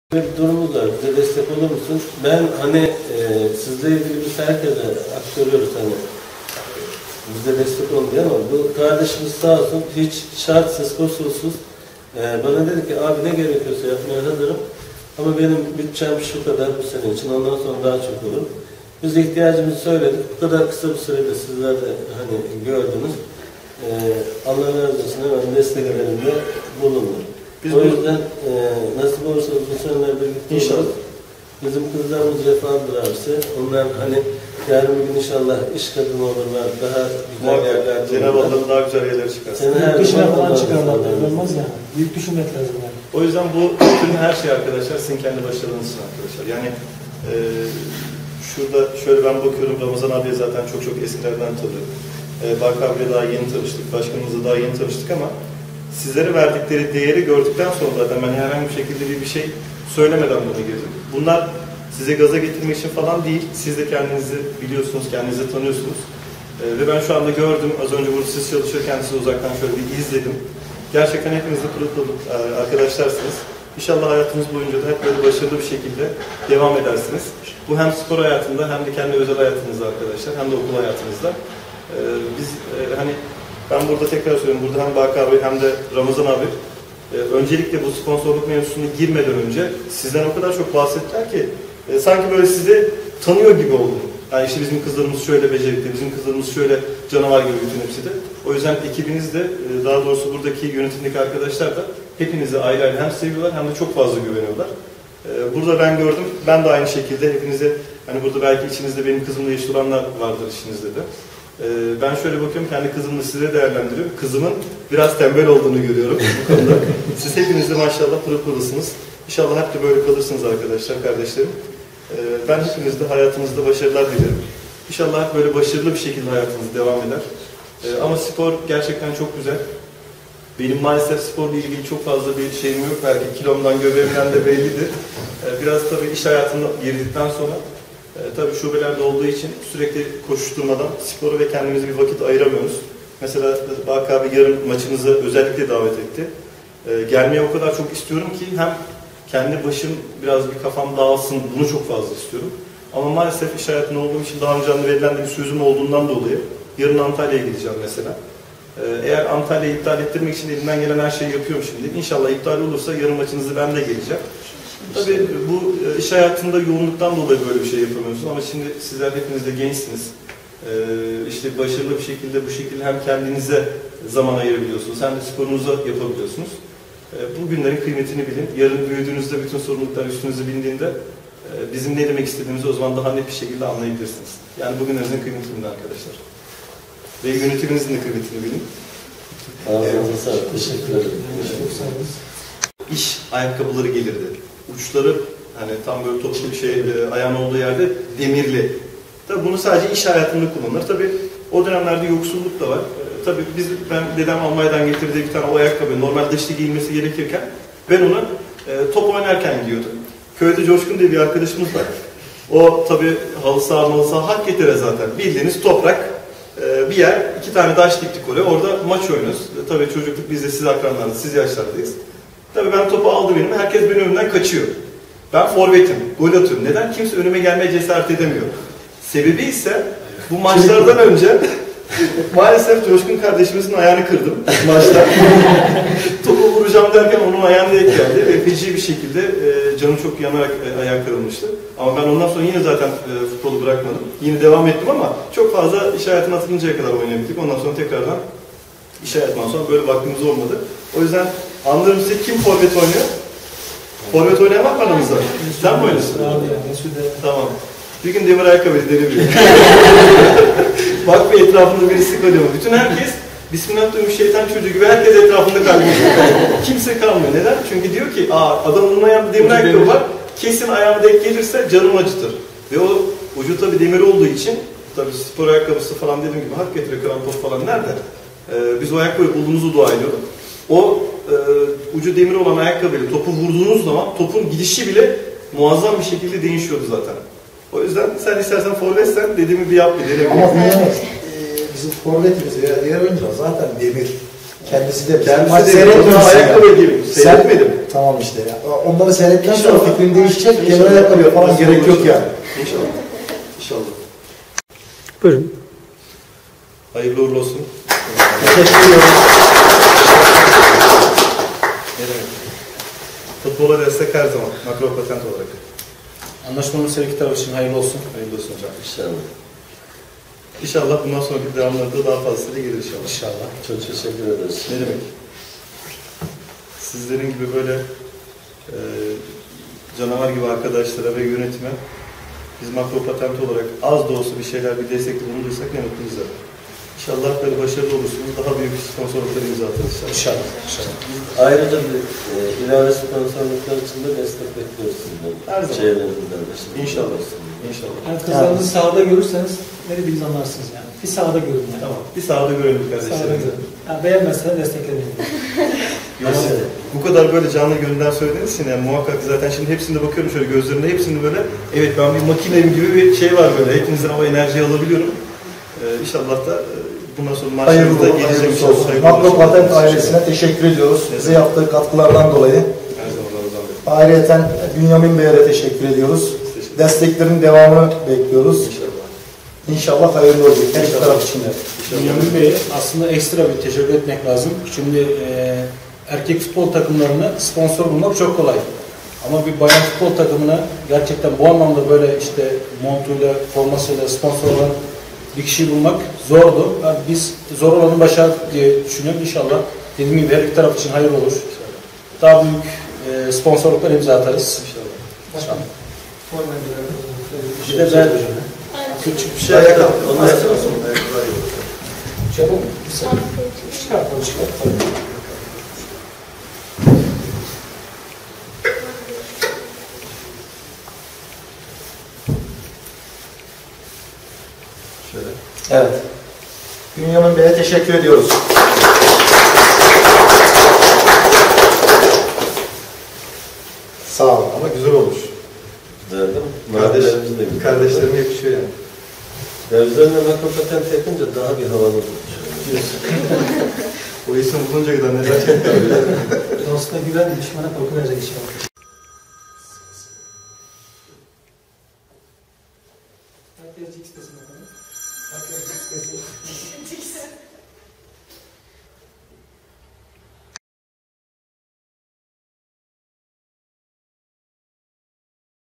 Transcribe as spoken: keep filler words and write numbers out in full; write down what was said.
Bir durumumuz var. Bize destek olur musun? Ben hani e, sizle ilgili biz herkese aktarıyoruz hani bize destek olun diye, ama bu kardeşimiz sağ olsun hiç şartsız, koşulsuz e, bana dedi ki abi ne gerekiyorsa yapmaya hazırım ama benim bütçem şu kadar bu sene için, ondan sonra daha çok olur. Biz ihtiyacımızı söyledik. Bu kadar kısa bir sürede sizler de hani gördünüz. E, Allah razı olsun, hemen desteklerinde bulundu. Biz o yüzden e, nasip olursa bu seneler birlikte inşallah. Bizim kızlarımız vefalıdır abisi. Onlar hani yarın bir gün inşallah iş kadını olurlar, daha güzel yerlerde olurlar. Cenab-ı Allah'ın daha güzel yerlere çıkarsın. Yurt dışına falan çıkarlar, olmaz ya. Büyük düşünmek lazım yani. O yüzden bu bütün her şey arkadaşlar sizin kendi başarınız için arkadaşlar. Yani e, şurada şöyle ben bakıyorum, Ramazan abiye zaten çok çok eskilerden tanıyorum. E, Bak abiyle daha yeni tanıştık, başkanımızla daha yeni tanıştık ama sizlere verdikleri değeri gördükten sonra zaten ben herhangi bir şekilde bir, bir şey söylemeden buna girdim. Bunlar size gaza getirmek için falan değil. Siz de kendinizi biliyorsunuz, kendinizi tanıyorsunuz. Ee, ve ben şu anda gördüm, az önce burada siz çalışırken sizi uzaktan şöyle bir izledim. Gerçekten hepiniz de pırıl pırıl arkadaşlarsınız. İnşallah hayatınız boyunca da hep böyle başarılı bir şekilde devam edersiniz. Bu hem spor hayatında hem de kendi özel hayatınızda arkadaşlar, hem de okul hayatınızda. Ee, biz e, hani ben burada tekrar söylüyorum, burada hem Bak abi hem de Ramazan abi e, öncelikle bu sponsorluk mevzusuna girmeden önce sizden o kadar çok bahsettiler ki e, sanki böyle sizi tanıyor gibi oldum. Yani işte bizim kızlarımız şöyle becerikli, bizim kızlarımız şöyle canavar gibi bütün hepsi de. O yüzden ekibiniz de, e, daha doğrusu buradaki yönetimdeki arkadaşlar da hepinizi ayrı ayrı hem seviyorlar hem de çok fazla güveniyorlar. E, burada ben gördüm, ben de aynı şekilde hepinize, hani burada belki içinizde benim kızımla eşit olanlar vardır içinizde de. Ben şöyle bakıyorum, kendi kızımla size değerlendiriyorum. Kızımın biraz tembel olduğunu görüyorum bu konuda. Siz hepiniz de maşallah pırıl pırılsınız. İnşallah hep de böyle kalırsınız arkadaşlar, kardeşlerim. Ben hepinizde hayatınızda başarılar dilerim. İnşallah hep böyle başarılı bir şekilde hayatınız devam eder. Ama spor gerçekten çok güzel. Benim maalesef sporla ilgili çok fazla bir şeyim yok. Belki kilomdan, göbeğimden de bellidir. Biraz tabii iş hayatına girdikten sonra E, tabii şubelerde olduğu için sürekli koşuşturmadan spora ve kendimize bir vakit ayıramıyoruz. Mesela Bak abi yarın maçınıza özellikle davet etti. E, gelmeye o kadar çok istiyorum ki hem kendi başım biraz bir kafam dağılsın, bunu çok fazla istiyorum. Ama maalesef iş hayatında olduğum için daha önce verilen de bir sözüm olduğundan dolayı yarın Antalya'ya gideceğim mesela. E, eğer Antalya'yı iptal ettirmek için elimden gelen her şeyi yapıyorum şimdi. İnşallah iptal olursa yarın maçınızı ben de geleceğim. Tabii bu iş hayatında yoğunluktan dolayı böyle bir şey yapamıyorsunuz ama şimdi sizler hepiniz de gençsiniz. Ee, işte başarılı bir şekilde bu şekilde hem kendinize zaman ayırabiliyorsunuz hem de sporunuza yapabiliyorsunuz. Ee, bu günlerin kıymetini bilin. Yarın büyüdüğünüzde bütün sorumluluklar üstünüze bindiğinde e, bizim ne demek istediğimizi o zaman daha net bir şekilde anlayabilirsiniz. Yani bugünlerinizin kıymetini bilin arkadaşlar. Ve yönetiminizin de kıymetini bilin. Ağzınıza sağlık. Teşekkür ederim. İş ayakkabıları gelirdi. Uçları hani tam böyle toplu bir şey e, ayağın olduğu yerde demirli. Tabii bunu sadece iş hayatında kullanılır. Tabii o dönemlerde yoksulluk da var. E, tabii biz, ben dedem Almanya'dan getirdiği bir tane o ayakkabı normal dışta giyilmesi gerekirken ben onu e, top oynarken giyiyordum. Köyde Coşkun diye bir arkadaşımız var. O tabii halı saha malı saha hak getire zaten. Bildiğiniz toprak e, bir yer, iki tane taş diktik oraya. Orada maç oynuyoruz. E, tabii çocukluk biz de siz akranlarınız, siz yaşlardayız. Tabii ben topu aldı benim, herkes benim önümden kaçıyor. Ben forvetim, gol atıyorum. Neden? Kimse önüme gelmeye cesaret edemiyor. Sebebi ise bu maçlardan önce maalesef Coşkun kardeşimizin ayağını kırdım maçta. Topu vuracağım derken onun ayağına denk geldi ve feci bir şekilde e, canı çok yanarak e, ayağı kırılmıştı. Ama ben ondan sonra yine zaten e, futbolu bırakmadım. Yine devam ettim ama çok fazla iş hayatına atılıncaya kadar oynayabildik. Ondan sonra tekrardan iş hayatından sonra böyle vaktimiz olmadı. O yüzden anlarım size, kim forvet oynuyor? Forvet oynayan var mı aramızda? Sen mi oynuyorsun? Tamam. Bir gün demir ayakkabıyı denemiyor. Bak bir etrafında birisi kalıyor. Bütün herkes Bismillah duymuş şeytan çocuğu gibi herkes etrafında kalıyor. Kimse kalmıyor. Neden? Çünkü diyor ki aa adamın ayağında demir ayakkabı var. Kesin ayağıma denk gelirse canım acıtır. Ve o ucu tabii demir olduğu için tabii spor ayakkabısı falan dediğim gibi hak getire krampon falan nerede? Ee, biz o ayakkabıyı bulduğumuzu dua ediyorduk. O e, ucu demir olan ayakkabıyla topu vurduğunuz zaman topun gidişi bile muazzam bir şekilde değişiyordu zaten. O yüzden sen istersen forvetsen dediğimi bir yap bir deneyelim. Ama bunlar e, bizim forvetimiz veya diğer oyuncular zaten demir. Kendisi de kendisi de ayakkabı gibi. Seyretmedim. Tamam işte ya. Onları seyrettikten sonra İnşallah. fikrin değişecek, İnşallah. genel ayakkabıya falan Nasıl gerek yok olur? yani. İnşallah. İnşallah. Buyurun. Hayırlı uğurlu olsun. Teşekkür ediyorum. Ne demek? Futbola destek her zaman. Makro patent olarak. Anlaşmamız her iki taraf için hayırlı olsun. Hayırlı olsun hocam. İnşallah. İnşallah bundan sonraki devamlarda daha fazlasıyla gelir inşallah. İnşallah. Çok teşekkür ederiz. Ne demek? Sizlerin gibi böyle e, canavar gibi arkadaşlara ve yönetime biz makro patent olarak az da olsa bir şeyler, bir destekte bulunduysak ne mutlu bize. İnşallah böyle başarılı olursunuz. Daha büyük sponsorluklar imza atarız inşallah. İnşallah. İnşallah. Ayrıca bir e, ilave sponsorluklar için de destek bekliyoruz sizden. Her zaman. Çevrenizden de. Şimdi İnşallah. İnşallah. Yani kızlarınızı sahada görürseniz ne dediğinizi anlarsınız yani. Bir sahada görün yani. Tamam. Bir sahada görelim Sahada kardeşlerim. görün. Yani beğenmezseniz destekleyin. Ama bu kadar böyle canlı gönülden söylediğiniz için yani muhakkak zaten şimdi hepsinde bakıyorum şöyle gözlerinde hepsinde böyle evet ben bir makineyim gibi bir şey var böyle. Hepinizden o enerjiyi alabiliyorum. Ee, inşallah da e, bundan sonra Hayırlı maaşlarınızda olsun, gelecek hayırlısı inşallah. olsun. Hayırlı Makro olsun. Patent ailesine teşekkür ediyoruz. Bize yaptığı katkılardan dolayı. Her zaman Ramazan Bey. Ayrıca Bünyamin Bey'e de teşekkür ediyoruz. Teşekkür Desteklerin devamını bekliyoruz. İnşallah. İnşallah hayırlı olacak. Her iki taraf için de. Bünyamin Bey'e aslında ekstra bir teşekkür etmek lazım. Şimdi e, erkek futbol takımlarına sponsor bulmak çok kolay. Ama bir bayan futbol takımına gerçekten bu anlamda böyle işte montuyla, formasıyla sponsor olan bir kişiyi bulmak zordu. Yani biz zor olanı başardık diye düşünüyorum. İnşallah dediğim gibi her iki taraf için hayırlı olur. Daha büyük e, sponsorluklar imza atarız. İnşallah. Bir de ben küçük bir şey yaptım. Ondan sonra Çabuk. Bir saniye. Çıkartalım, çıkartalım. Şöyle. Evet. Bünyamin Bey'e teşekkür ediyoruz. Sağ olun. Ama güzel olmuş. verdim. Kardeş, Mavilerimiz de güzel. kardeşlerime yakışıyor yani. Ya üzerine makro patent yapınca daha bir havalı olmuş. O isim bulunca kadar neler çekti abi. Dostuna güven, düşmana korku verecek inşallah. Herkes X desin bakalım. Herkes X desin.